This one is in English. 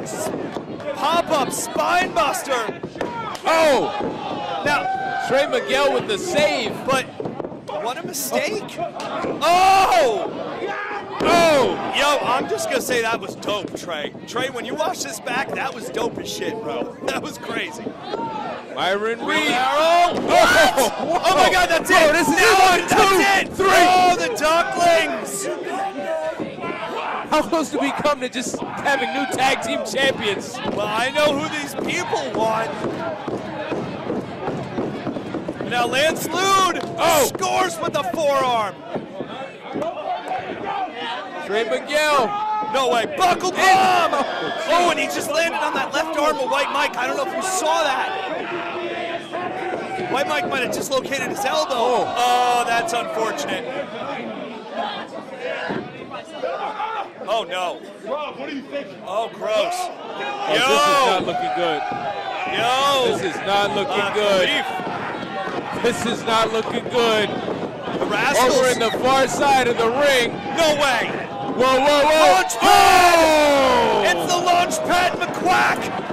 Pop-up spine buster. Oh! Now, Trey Miguel with the save. but what a mistake. Oh! Oh! Yo, I'm just gonna say that was dope, Trey. Trey, when you watch this back, that was dope as shit, bro. That was crazy. Myron Reed. Arrow. Oh! Oh my God, that's it. Oh, this is No, it. 1, 2, 3. Oh, the ducklings. How close do we come to just having new tag team champions? Well, I know who these people want. Now Lance Lude scores with the forearm. Trey Miguel. No way, buckle bomb! Oh, and he just landed on that left arm of White Mike. I don't know if you saw that. White Mike might have dislocated his elbow. Oh, that's unfortunate. Oh, no. Oh, gross. Oh, this is not looking good. Yo! This is not looking good. This is not looking good. The Rascals. Over in the far side of the ring. No way. Whoa, whoa, whoa. Launch pad! Oh! It's the launch pad McQuack.